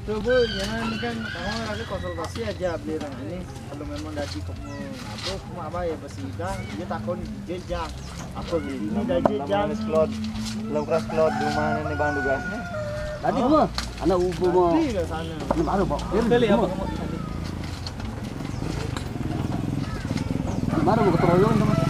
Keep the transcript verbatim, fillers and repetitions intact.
Tuh bu, jangan ini kan kamu lagi konsultasi aja beli orang ini. Kalau memang dari kamu apa, kamu apa ya besidang, dia takon jejak. Apa ini dari jejak? Slot, lepas slot di mana nih bang tugasnya? Tadi semua, anak ubu mau. Di ke sana. Ini baru pak. Beli apa kamu? Gimana mau keteroyong sama?